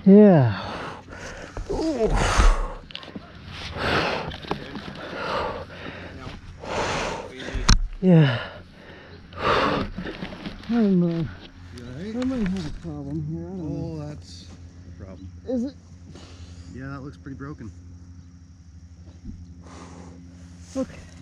Yeah. Yeah. I might have a problem here. I don't know. That's the problem. Is it? Yeah, that looks pretty broken. Okay.